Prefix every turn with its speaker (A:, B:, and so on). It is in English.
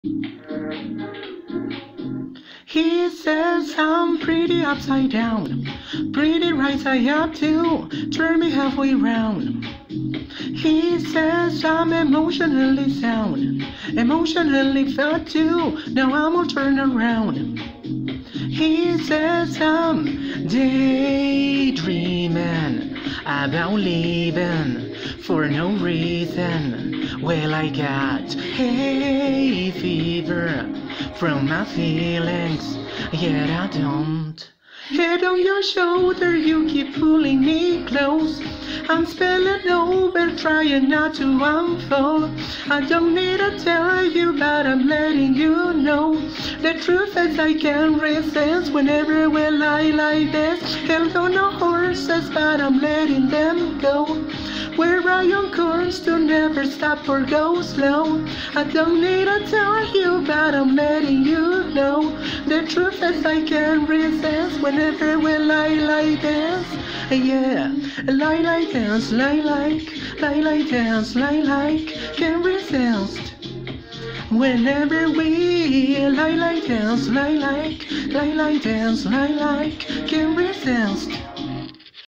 A: He says I'm pretty upside down, pretty right side up too, turn me halfway round. He says I'm emotionally sound, emotionally fat too, now I'm all turned around. He says I'm daydreaming about leaving for no reason. Well, I got hay fever from my feelings, yet I don't. Head on your shoulder, you keep pulling me close. I'm spilling over, trying not to unfold. I don't need to tell you, but I'm letting you know. The truth is I can't resist whenever we lie like this. Held on no horses, but I'm letting them go. We're right on course to never stop or go slow. I don't need to tell you, but I'm letting you know. The truth is I can't resist whenever we lie like this. Yeah, lie like this, lie like this, lie like, can't resist. Whenever we lie like this, lie like this, lie like, can't resist.